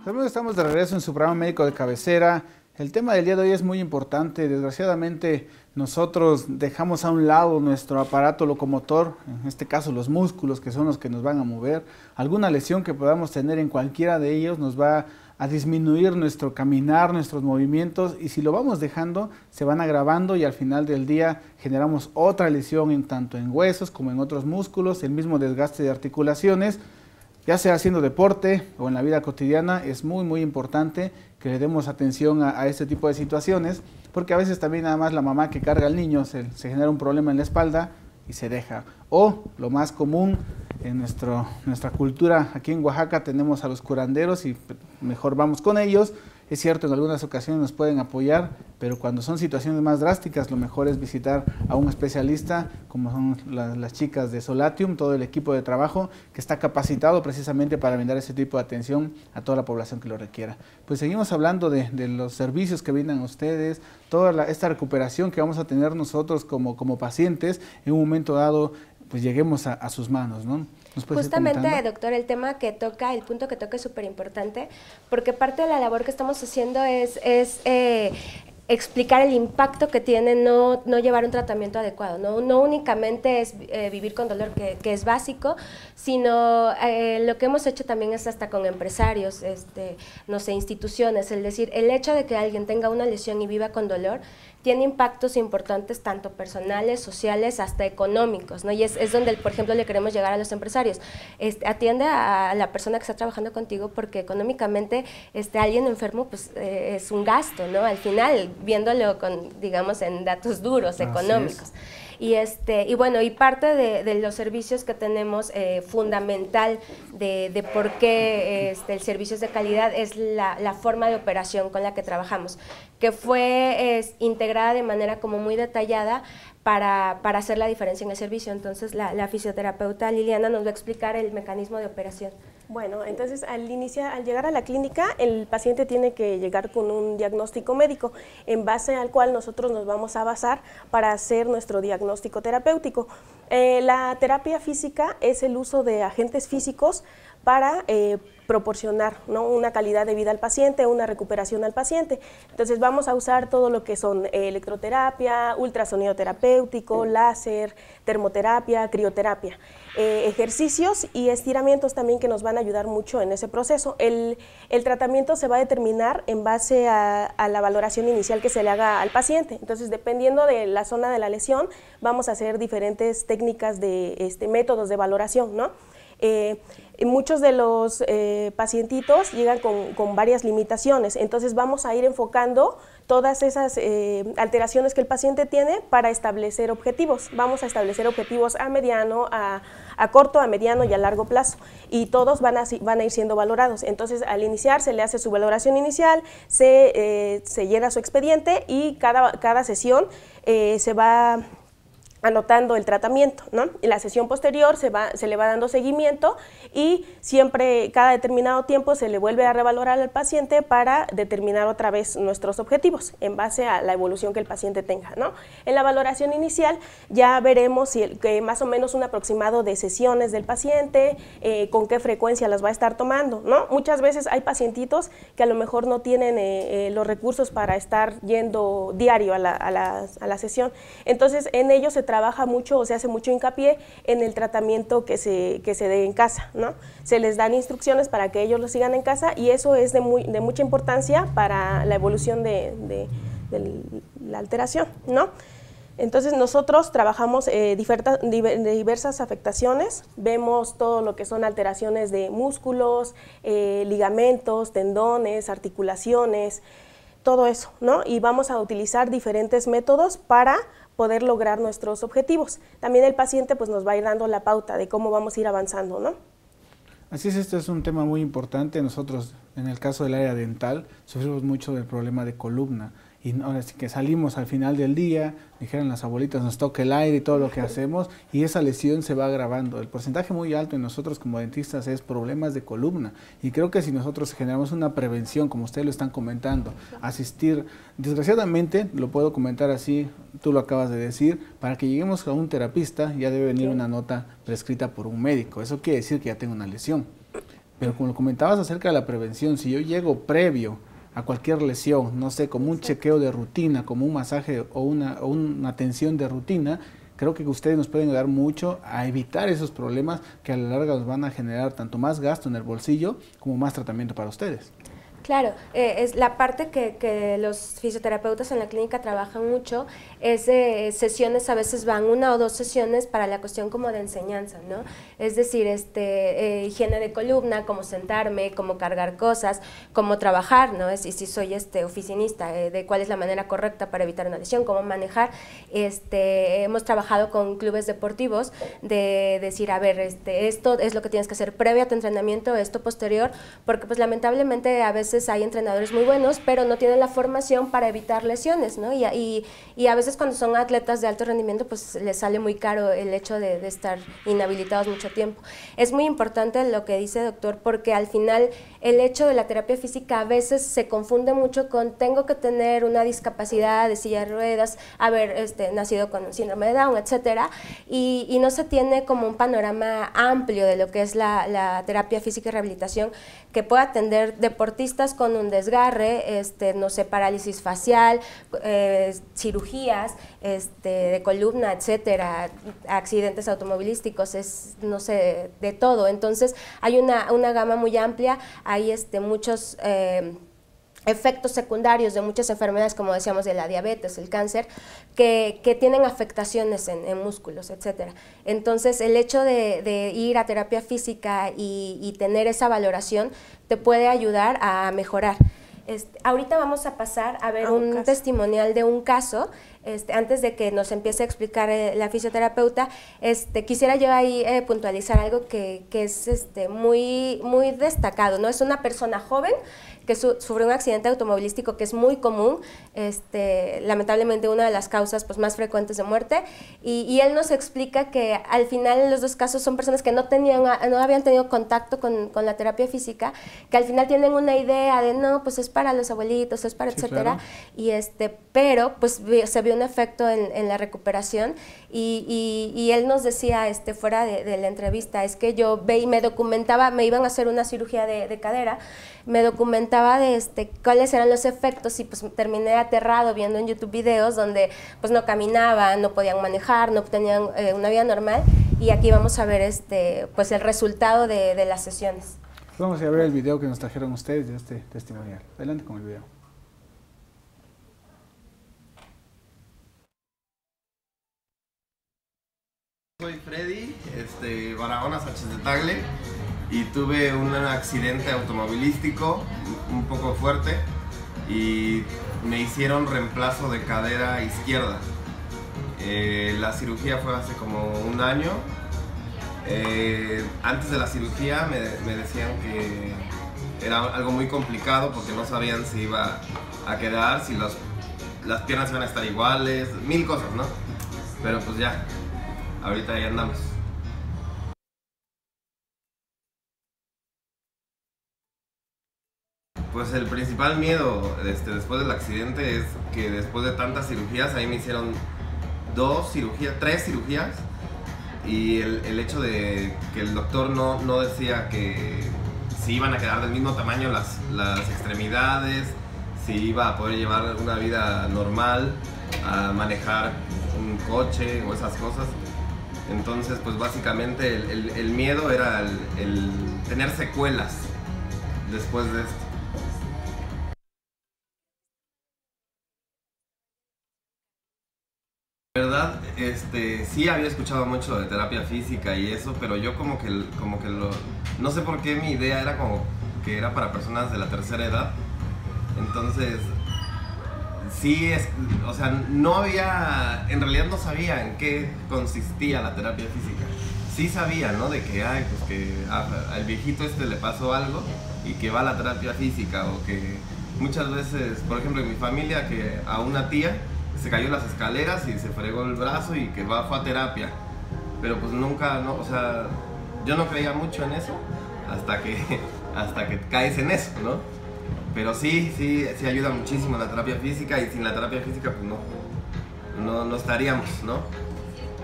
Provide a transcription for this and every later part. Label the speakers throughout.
Speaker 1: Amigos, estamos de regreso en su programa médico de cabecera. El tema del día de hoy es muy importante. Desgraciadamente nosotros dejamos a un lado nuestro aparato locomotor, en este caso los músculos, que son los que nos van a mover. Alguna lesión que podamos tener en cualquiera de ellos nos va a disminuir nuestro caminar, nuestros movimientos, y si lo vamos dejando se van agravando y al final del día generamos otra lesión tanto en huesos como en otros músculos, el mismo desgaste de articulaciones. Ya sea haciendo deporte o en la vida cotidiana, es muy importante que le demos atención a este tipo de situaciones, porque a veces también nada más la mamá que carga al niño se genera un problema en la espalda y se deja. O lo más común en nuestra cultura, aquí en Oaxaca tenemos a los curanderos y mejor vamos con ellos. Es cierto, en algunas ocasiones nos pueden apoyar, pero cuando son situaciones más drásticas, lo mejor es visitar a un especialista, como son las chicas de Solatium, todo el equipo de trabajo que está capacitado precisamente para brindar ese tipo de atención a toda la población que lo requiera. Pues seguimos hablando de los servicios que brindan ustedes, toda esta recuperación que vamos a tener nosotros como pacientes, en un momento dado, pues lleguemos a sus manos, ¿no?
Speaker 2: Justamente, doctor, el punto que toca es súper importante, porque parte de la labor que estamos haciendo es explicar el impacto que tiene no llevar un tratamiento adecuado. No únicamente es vivir con dolor, que es básico, sino lo que hemos hecho también es hasta con empresarios, no sé, instituciones, es decir, el hecho de que alguien tenga una lesión y viva con dolor tiene impactos importantes tanto personales, sociales, hasta económicos, ¿no? Y es donde, por ejemplo, le queremos llegar a los empresarios. Atiende a la persona que está trabajando contigo, porque económicamente alguien enfermo pues es un gasto, ¿no? Al final, viéndolo digamos, en datos duros, económicos. Y bueno, y parte de los servicios que tenemos, fundamental de por qué el servicio es de calidad, es la forma de operación con la que trabajamos, que fue integrada de manera como muy detallada para hacer la diferencia en el servicio. Entonces la fisioterapeuta Liliana nos va a explicar el mecanismo de operación.
Speaker 3: Bueno, entonces al llegar a la clínica, el paciente tiene que llegar con un diagnóstico médico, en base al cual nosotros nos vamos a basar para hacer nuestro diagnóstico terapéutico. La terapia física es el uso de agentes físicos para proporcionar, ¿no?, una calidad de vida al paciente, una recuperación al paciente. Entonces vamos a usar todo lo que son electroterapia, ultrasonido terapéutico, láser, termoterapia, crioterapia, ejercicios y estiramientos también que nos van a ayudar mucho en ese proceso. El tratamiento se va a determinar en base a la valoración inicial que se le haga al paciente. Entonces, dependiendo de la zona de la lesión, vamos a hacer diferentes técnicas de métodos de valoración, ¿no? Muchos de los pacientitos llegan con varias limitaciones, entonces vamos a ir enfocando todas esas alteraciones que el paciente tiene para establecer objetivos. Vamos a establecer objetivos a mediano, a corto, a mediano y a largo plazo, y todos van a ir siendo valorados. Entonces, al iniciar se le hace su valoración inicial, se llena su expediente y cada sesión se va anotando el tratamiento, ¿no? En la sesión posterior se le va dando seguimiento y siempre, cada determinado tiempo, se le vuelve a revalorar al paciente para determinar otra vez nuestros objetivos en base a la evolución que el paciente tenga, ¿no? En la valoración inicial ya veremos que más o menos un aproximado de sesiones del paciente, con qué frecuencia las va a estar tomando, ¿no? Muchas veces hay pacientitos que a lo mejor no tienen los recursos para estar yendo diario a la sesión, entonces en ellos se trabaja mucho o se hace mucho hincapié en el tratamiento que se dé en casa, ¿no? Se les dan instrucciones para que ellos lo sigan en casa y eso es de mucha importancia para la evolución de la alteración, ¿no? Entonces nosotros trabajamos diversas afectaciones, vemos todo lo que son alteraciones de músculos, ligamentos, tendones, articulaciones, todo eso, ¿no? Y vamos a utilizar diferentes métodos para poder lograr nuestros objetivos. También el paciente pues nos va a ir dando la pauta de cómo vamos a ir avanzando, ¿no?
Speaker 1: Así es, este es un tema muy importante. Nosotros, en el caso del área dental, sufrimos mucho del problema de columna. Y ahora sí que salimos al final del día, dijeron las abuelitas, nos toca el aire y todo lo que hacemos, y esa lesión se va agravando. El porcentaje muy alto en nosotros como dentistas es problemas de columna. Y creo que si nosotros generamos una prevención, como ustedes lo están comentando, asistir, desgraciadamente, lo puedo comentar así, tú lo acabas de decir, para que lleguemos a un terapista ya debe venir una nota prescrita por un médico. Eso quiere decir que ya tengo una lesión. Pero como lo comentabas acerca de la prevención, si yo llego previo a cualquier lesión, no sé, como un chequeo de rutina, como un masaje o una atención de rutina, creo que ustedes nos pueden ayudar mucho a evitar esos problemas que a la larga nos van a generar tanto más gasto en el bolsillo como más tratamiento para ustedes.
Speaker 2: Claro, es la parte que los fisioterapeutas en la clínica trabajan mucho, es sesiones, a veces van 1 o 2 sesiones para la cuestión como de enseñanza, ¿no? Es decir, higiene de columna, cómo sentarme, cómo cargar cosas, cómo trabajar, ¿no? Y si soy oficinista, de cuál es la manera correcta para evitar una lesión, cómo manejar. Hemos trabajado con clubes deportivos de decir, a ver, esto es lo que tienes que hacer previo a tu entrenamiento, esto posterior, porque pues lamentablemente a veces hay entrenadores muy buenos, pero no tienen la formación para evitar lesiones, ¿no? Y a veces cuando son atletas de alto rendimiento, pues les sale muy caro el hecho de estar inhabilitados mucho tiempo. Es muy importante lo que dice el doctor, porque al final el hecho de la terapia física a veces se confunde mucho con tengo que tener una discapacidad de silla de ruedas, haber nacido con un síndrome de Down, etcétera, y no se tiene como un panorama amplio de lo que es la terapia física y rehabilitación, que puede atender deportistas con un desgarre, no sé, parálisis facial, cirugías de columna, etcétera, accidentes automovilísticos, no sé, de todo. Entonces hay una gama muy amplia, hay muchos efectos secundarios de muchas enfermedades, como decíamos, de la diabetes, el cáncer, que tienen afectaciones en músculos, etcétera. Entonces, el hecho de ir a terapia física y tener esa valoración te puede ayudar a mejorar. Ahorita vamos a pasar a ver un testimonial de un caso. Antes de que nos empiece a explicar la fisioterapeuta, quisiera yo ahí puntualizar algo que es muy, muy destacado, ¿no? Es una persona joven que sufrió un accidente automovilístico que es muy común, lamentablemente una de las causas pues, más frecuentes de muerte, y él nos explica que al final en los 2 casos son personas que no habían tenido contacto con la terapia física, que al final tienen una idea de no, pues es para los abuelitos, es para, sí, etcétera, claro. Pero pues se vio un efecto en la recuperación, y él nos decía fuera de la entrevista, es que yo me documentaba, me iban a hacer una cirugía de cadera, me documentaba de cuáles eran los efectos, y pues terminé aterrado viendo en YouTube videos donde pues no caminaban, no podían manejar, no tenían una vida normal, y aquí vamos a ver pues el resultado de las sesiones.
Speaker 1: Vamos a ver el video que nos trajeron ustedes de este testimonial. Adelante con el video.
Speaker 4: Soy Freddy, Barahona Sánchez de Tagle, y tuve un accidente automovilístico un poco fuerte y me hicieron reemplazo de cadera izquierda. La cirugía fue hace como 1 año. Antes de la cirugía me decían que era algo muy complicado porque no sabían si iba a quedar, si las piernas iban a estar iguales, 1000 cosas, ¿no? Pero pues ya, ahorita ya andamos. Pues el principal miedo después del accidente es que después de tantas cirugías, ahí me hicieron 3 cirugías, y el hecho de que el doctor no decía que si iban a quedar del mismo tamaño las extremidades, si iba a poder llevar una vida normal, a manejar un coche o esas cosas. Entonces pues básicamente el miedo era el tener secuelas después de esto. La verdad, sí había escuchado mucho de terapia física y eso, pero yo como que no sé por qué mi idea era como que era para personas de la tercera edad. Entonces, sí, o sea, en realidad no sabía en qué consistía la terapia física. Sí sabía, ¿no? De que, pues que al viejito le pasó algo y que va a la terapia física, o que muchas veces, por ejemplo, en mi familia, que a una tía se cayó en las escaleras y se fregó el brazo y que fue a terapia. Pero pues nunca, no, o sea, yo no creía mucho en eso hasta que caes en eso, ¿no? Pero sí ayuda muchísimo la terapia física, y sin la terapia física pues no estaríamos, ¿no?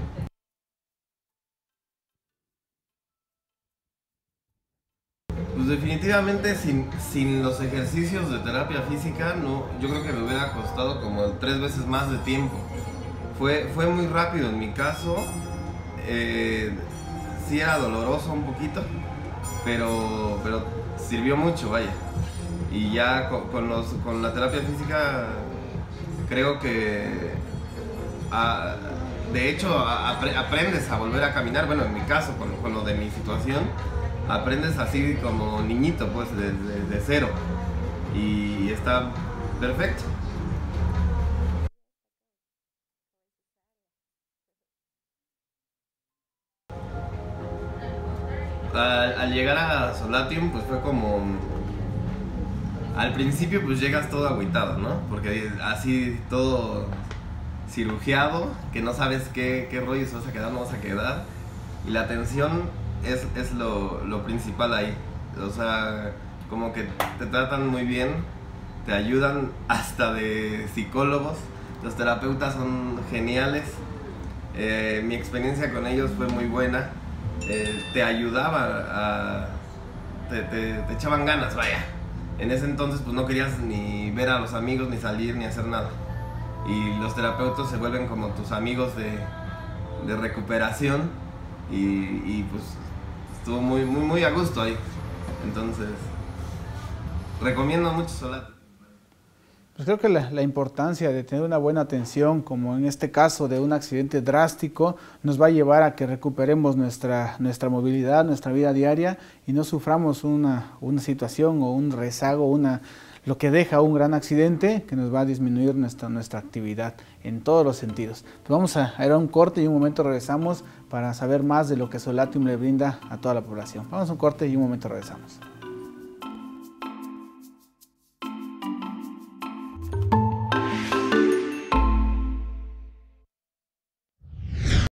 Speaker 4: Pues definitivamente sin los ejercicios de terapia física, no, yo creo que me hubiera costado como 3 veces más de tiempo. Fue muy rápido en mi caso, sí era doloroso un poquito, pero sirvió mucho, vaya. Y ya con la terapia física creo que de hecho aprendes a volver a caminar. Bueno, en mi caso, con lo de mi situación, aprendes así como niñito, pues de cero, y está perfecto. Al llegar a Solatium, pues fue como, al principio pues llegas todo agüitado, ¿no? Porque así todo cirugiado, que no sabes qué rollo, si vas a quedar o no vas a quedar, y la atención es lo principal ahí. O sea, como que te tratan muy bien, te ayudan hasta de psicólogos, los terapeutas son geniales, mi experiencia con ellos fue muy buena, te ayudaba te echaban ganas, vaya. En ese entonces pues no querías ni ver a los amigos, ni salir, ni hacer nada. Y los terapeutas se vuelven como tus amigos de recuperación, y pues estuvo muy a gusto ahí. Entonces, recomiendo mucho Solatium.
Speaker 1: Pues creo que la importancia de tener una buena atención, como en este caso de un accidente drástico, nos va a llevar a que recuperemos nuestra movilidad, nuestra vida diaria, y no suframos una situación o un rezago, lo que deja un gran accidente que nos va a disminuir nuestra actividad en todos los sentidos. Pues vamos a ir a un corte y en un momento regresamos para saber más de lo que Solatium le brinda a toda la población. Vamos a un corte y en un momento regresamos.